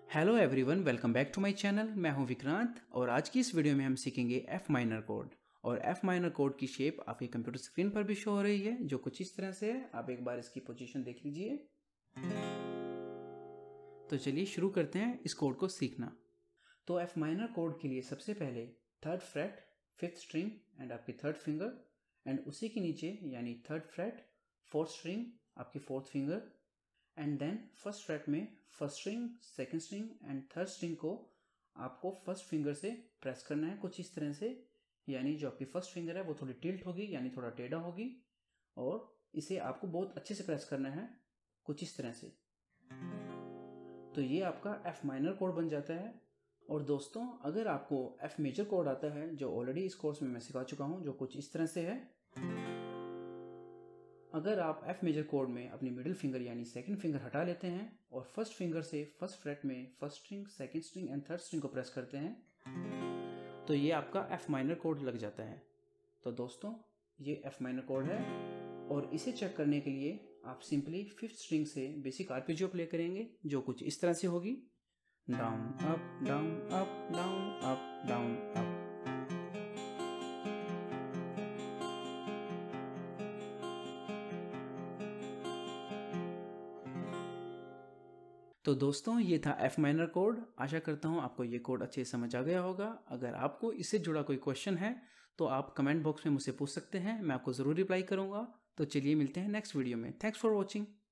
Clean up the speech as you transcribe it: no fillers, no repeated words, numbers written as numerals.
Hello everyone, welcome back to my channel. मैं हूं विक्रांत और आज की इस वीडियो में हम सीखेंगे एफ माइनर कोड। और एफ माइनर कोड की शेप आपके कंप्यूटर स्क्रीन पर भी शो हो रही है, जो कुछ इस तरह से है। आप एक बार इसकी पोजीशन देख लीजिए। तो चलिए शुरू करते हैं इस कोड को सीखना। तो एफ माइनर कोड के लिए सबसे पहले third fret, fifth string and आपकी थर्ड फिंगर, एंड उसी के नीचे यानी थर्ड फ्रेट, फोर्थ स्ट्रिंग, आपकी fourth finger, and then first fret में first string, second string and third string को आपको फर्स्ट फिंगर से प्रेस करना है कुछ इस तरह से। यानी जो आपकी फर्स्ट फिंगर है वो थोड़ी टिल्ट होगी, यानी थोड़ा टेढ़ा होगी, और इसे आपको बहुत अच्छे से प्रेस करना है कुछ इस तरह से। तो ये आपका एफ माइनर कोड बन जाता है। और दोस्तों, अगर आपको एफ मेजर कोड आता है, जो ऑलरेडी इस कोर्स में मैं सिखा चुका हूँ, जो कुछ इस तरह से है। अगर आप एफ मेजर कोड में अपनी मिडिल फिंगर यानी सेकंड फिंगर हटा लेते हैं और फर्स्ट फिंगर से फर्स्ट फ्रेट में first string, second string and third string को प्रेस करते हैं, तो ये आपका एफ माइनर कोड लग जाता है। तो दोस्तों, ये एफ माइनर कोड है। और इसे चेक करने के लिए आप सिंपली फिफ्थ स्ट्रिंग से बेसिक आर्पेजियो प्ले करेंगे, जो कुछ इस तरह से होगी। Down up down up down up down up. तो दोस्तों, ये था एफ माइनर कोड। आशा करता हूँ आपको ये कोड अच्छे से समझ आ गया होगा। अगर आपको इससे जुड़ा कोई क्वेश्चन है तो आप कमेंट बॉक्स में मुझसे पूछ सकते हैं, मैं आपको ज़रूर रिप्लाई करूँगा। तो चलिए मिलते हैं नेक्स्ट वीडियो में। Thanks for watching.